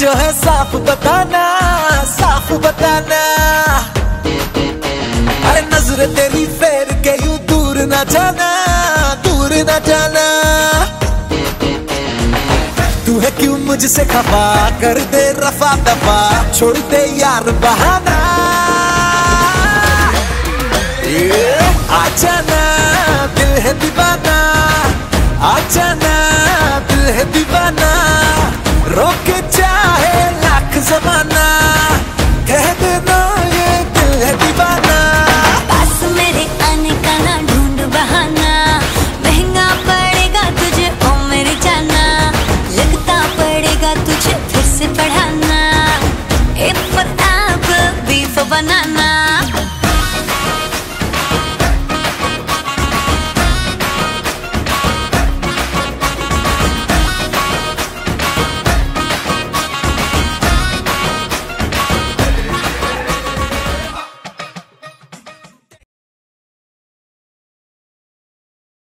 जो है साफ बताना, साफ बताना। अरे नजर तेरी फेर के यूं दूर ना जाना, दूर ना जाना। तू है क्यों मुझसे खफा, कर दे रफा दफा, छोड़ दे यार बहाना। आ जाना दिल है दीवाना, आ जाना दिल है दीवाना। रोके चाहे लाख जमाना, कह देना ये दिल है दीवाना। पास मेरे आने का ना ढूंढ बहाना, महंगा पड़ेगा तुझे ओ मेरी जाना। लगता पड़ेगा तुझे फिर से पढ़ाना, A for apple, B for banana.